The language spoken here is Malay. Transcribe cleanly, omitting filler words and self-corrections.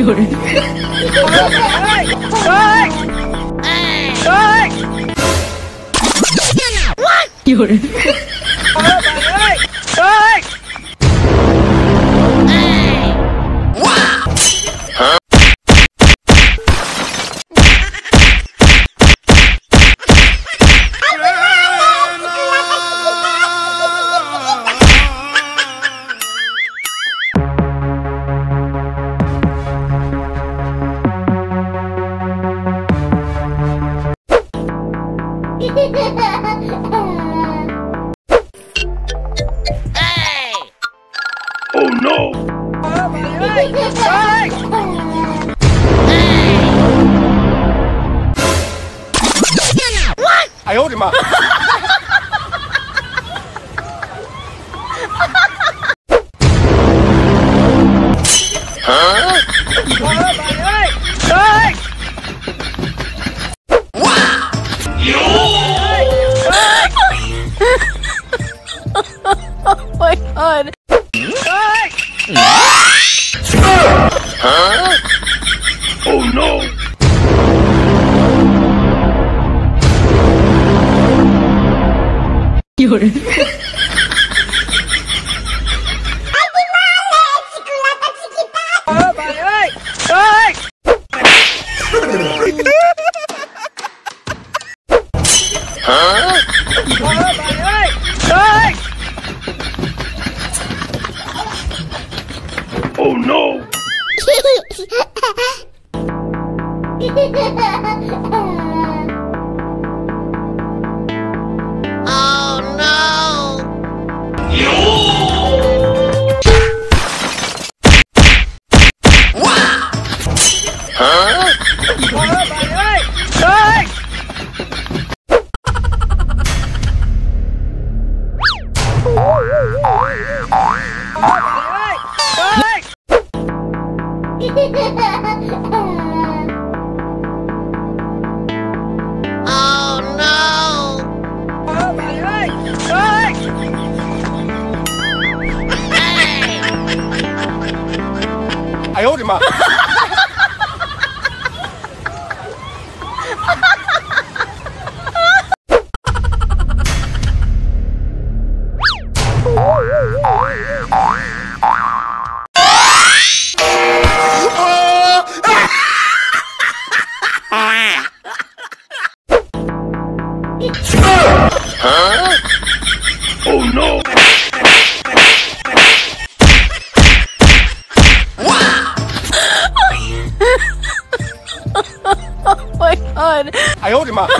有人。有人。 Oh no! 哎呦我的妈！ Oh my god! Oh no! 有人。 Oh no! Oh no! Oh no! 哎呦我的妈！Oh no! Oh my god! 哎呦我的妈！